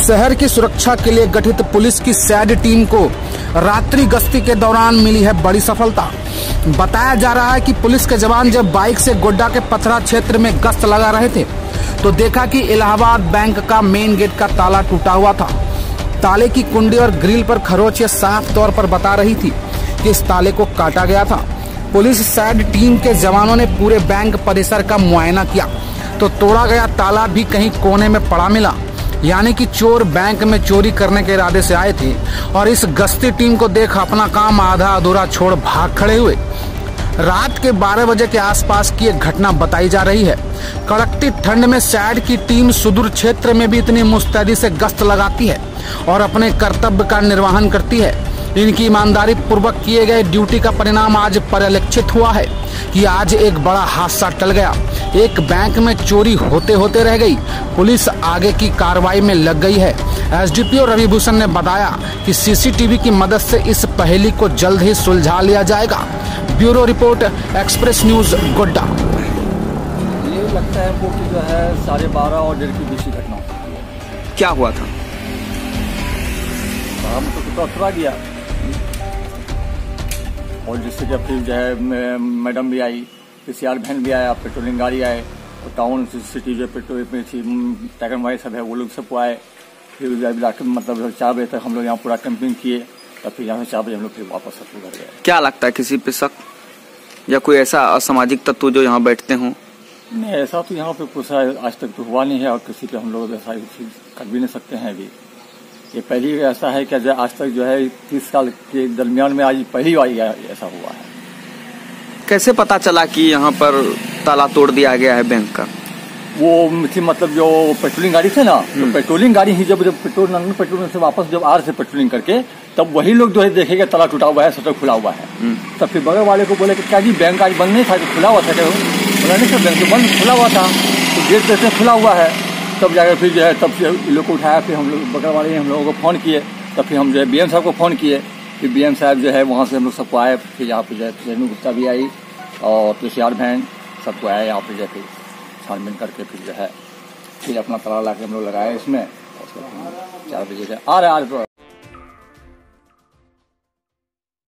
शहर की सुरक्षा के लिए गठित पुलिस की सैड टीम को रात्रि गश्ती के दौरान मिली है बड़ी सफलता। बताया जा रहा है कि पुलिस के जवान जब बाइक से गोड्डा के पथरा क्षेत्र में गश्त लगा रहे थे तो देखा कि इलाहाबाद बैंक का मेन गेट का ताला टूटा हुआ था। ताले की कुंडी और ग्रिल पर खरोंच साफ तौर पर बता रही थी कि इस ताले को काटा गया था। पुलिस सैड टीम के जवानों ने पूरे बैंक परिसर का मुआयना किया तो तोड़ा गया ताला भी कहीं कोने में पड़ा मिला, यानी कि चोर बैंक में चोरी करने के इरादे से आए थे और इस गश्ती टीम को देख अपना काम आधा अधूरा छोड़ भाग खड़े हुए। रात के 12 बजे के आसपास की एक घटना बताई जा रही है। कड़कती ठंड में सैड की टीम सुदूर क्षेत्र में भी इतनी मुस्तैदी से गश्त लगाती है और अपने कर्तव्य का निर्वहन करती है। इनकी ईमानदारी पूर्वक किए गए ड्यूटी का परिणाम आज परिलक्षित हुआ है कि आज एक बड़ा हादसा टल गया। एक बैंक में चोरी होते होते रह गई। पुलिस आगे की कार्रवाई में लग गई है। एसडीपीओ रवि भूषण ने बताया कि सीसीटीवी की मदद से इस पहेली को जल्द ही सुलझा लिया जाएगा। Bureau report, express news, Godda. ये लगता है वो कि जो है 12:30 और 1:30 के बीच की घटना। क्या हुआ था? हम तो उतरा गया और जिससे जब फिर जो है मैडम भी आई, PCR वैन भी आया, पेट्रोलिंग गाड़ी आए और टाउन सिटी जो पेट्रोल में थी टैगन वाई सब है वो लोग सबको आए। फिर मतलब 4 बजे तक हम लोग यहाँ पूरा कैंपिंग किए, तब फिर यहाँ से 4 बजे हम लोग फिर वापस सब घर गए। क्या लगता है किसी पे शक या कोई ऐसा असामाजिक तत्व जो यहाँ बैठते हों? नहीं, ऐसा तो यहाँ पे कुछ आज तक तो हुआ नहीं है और किसी पे हम लोग ऐसा कर भी नहीं सकते हैं। अभी ये पहली ऐसा है कि आज तक जो है 30 साल के दरमियान में आज पहली बार ऐसा हुआ है। कैसे पता चला कि यहाँ पर ताला तोड़ दिया गया है बैंक का? वो मतलब जो पेट्रोलिंग गाड़ी थे ना, तो पेट्रोलिंग गाड़ी ही जब पेट्रोल से वापस जब आ रहे थे पेट्रोलिंग करके, तब वही लोग जो है देखेगा ताला टूटा हुआ है, शटर खुला हुआ है। तब फिर बगल वाले को बोले कि क्या जी बैंक आज बंद नहीं था, तो खुला हुआ था। बोला नहीं सर, बैंक तो बंद खुला हुआ था, तो गेट जैसे खुला हुआ है। तब जाकर फिर जो है तब से लोग को उठाया, फिर हम लोग बगल वाले हम लोगों को फ़ोन किए। तब फिर हम जो है BM साहब को फ़ोन किए, फिर BM साहब जो है वहाँ से हम लोग सबको आए। फिर यहाँ पे जो है रेणु गुप्ता भी आई और PCR वैन सबको आया यहाँ पे जो है छानबीन करके फिर जो है फिर अपना ताला ला के हम लोग लगाए इसमें। 4 बजे आ रहे